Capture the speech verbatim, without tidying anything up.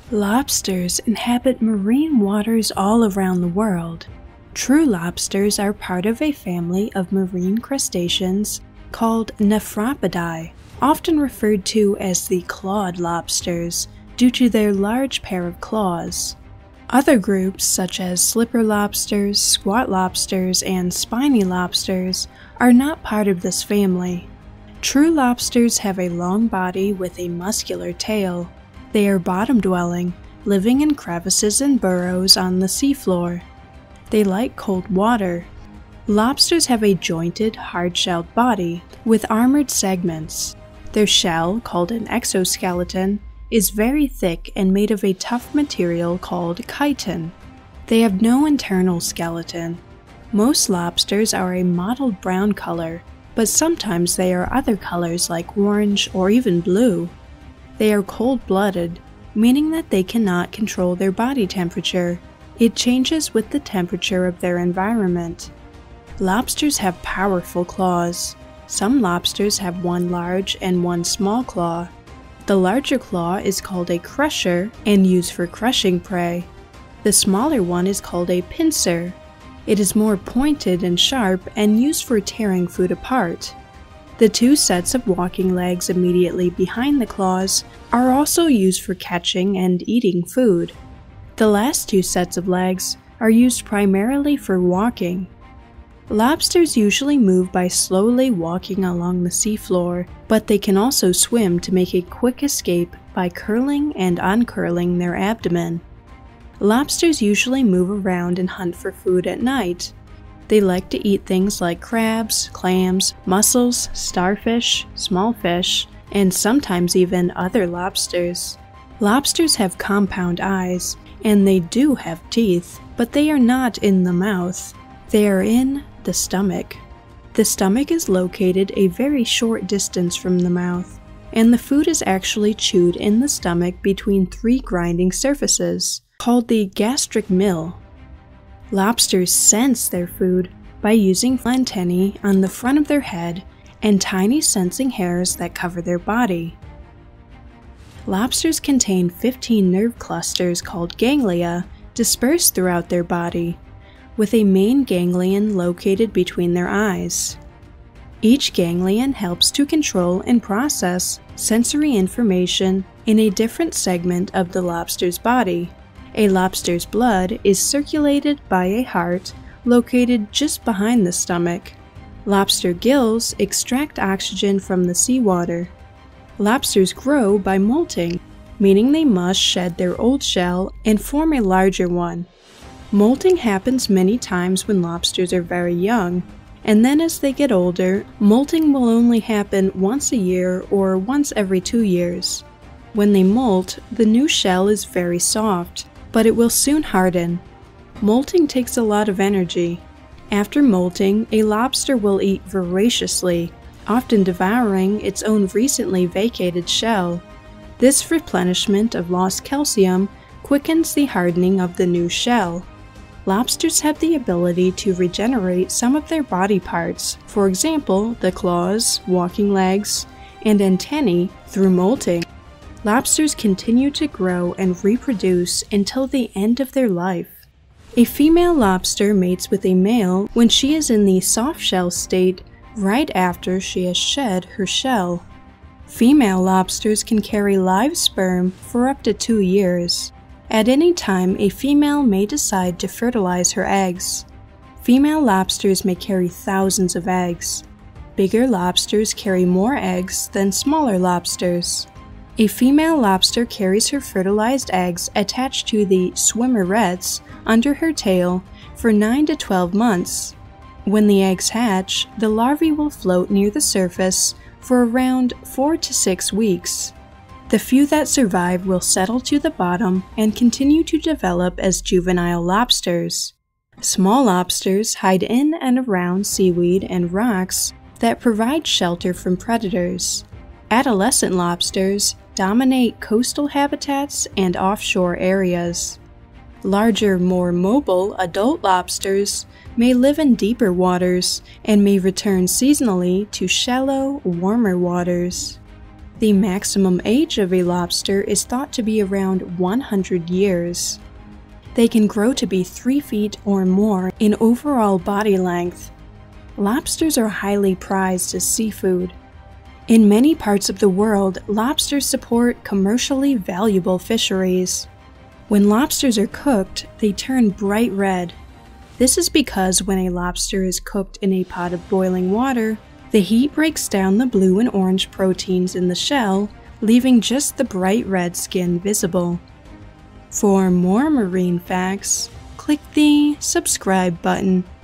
Lobsters inhabit marine waters all around the world. True lobsters are part of a family of marine crustaceans called Nephropidae, often referred to as the clawed lobsters due to their large pair of claws. Other groups such as slipper lobsters, squat lobsters, and spiny lobsters are not part of this family. True lobsters have a long body with a muscular tail. They are bottom-dwelling, living in crevices and burrows on the seafloor. They like cold water. Lobsters have a jointed, hard-shelled body with armored segments. Their shell, called an exoskeleton, is very thick and made of a tough material called chitin. They have no internal skeleton. Most lobsters are a mottled brown color, but sometimes they are other colors like orange or even blue. They are cold-blooded, meaning that they cannot control their body temperature. It changes with the temperature of their environment. Lobsters have powerful claws. Some lobsters have one large and one small claw. The larger claw is called a crusher and used for crushing prey. The smaller one is called a pincer. It is more pointed and sharp and used for tearing food apart. The two sets of walking legs immediately behind the claws are also used for catching and eating food. The last two sets of legs are used primarily for walking. Lobsters usually move by slowly walking along the seafloor, but they can also swim to make a quick escape by curling and uncurling their abdomen. Lobsters usually move around and hunt for food at night. They like to eat things like crabs, clams, mussels, starfish, small fish, and sometimes even other lobsters. Lobsters have compound eyes, and they do have teeth, but they are not in the mouth. They are in the stomach. The stomach is located a very short distance from the mouth, and the food is actually chewed in the stomach between three grinding surfaces, called the gastric mill. Lobsters sense their food by using antennae on the front of their head and tiny sensing hairs that cover their body. Lobsters contain fifteen nerve clusters called ganglia dispersed throughout their body, with a main ganglion located between their eyes. Each ganglion helps to control and process sensory information in a different segment of the lobster's body. A lobster's blood is circulated by a heart located just behind the stomach. Lobster gills extract oxygen from the seawater. Lobsters grow by molting, meaning they must shed their old shell and form a larger one. Molting happens many times when lobsters are very young, and then as they get older, molting will only happen once a year or once every two years. When they molt, the new shell is very soft, but it will soon harden. Molting takes a lot of energy. After molting, a lobster will eat voraciously, often devouring its own recently vacated shell. This replenishment of lost calcium quickens the hardening of the new shell. Lobsters have the ability to regenerate some of their body parts, for example, the claws, walking legs, and antennae, through molting. Lobsters continue to grow and reproduce until the end of their life. A female lobster mates with a male when she is in the soft shell state right after she has shed her shell. Female lobsters can carry live sperm for up to two years. At any time, a female may decide to fertilize her eggs. Female lobsters may carry thousands of eggs. Bigger lobsters carry more eggs than smaller lobsters. A female lobster carries her fertilized eggs attached to the swimmerets under her tail for nine to twelve months. When the eggs hatch, the larvae will float near the surface for around four to six weeks. The few that survive will settle to the bottom and continue to develop as juvenile lobsters. Small lobsters hide in and around seaweed and rocks that provide shelter from predators. Adolescent lobsters dominate coastal habitats and offshore areas. Larger, more mobile adult lobsters may live in deeper waters and may return seasonally to shallow, warmer waters. The maximum age of a lobster is thought to be around one hundred years. They can grow to be three feet or more in overall body length. Lobsters are highly prized as seafood. In many parts of the world, lobsters support commercially valuable fisheries. When lobsters are cooked, they turn bright red. This is because when a lobster is cooked in a pot of boiling water, the heat breaks down the blue and orange proteins in the shell, leaving just the bright red skin visible. For more marine facts, click the subscribe button.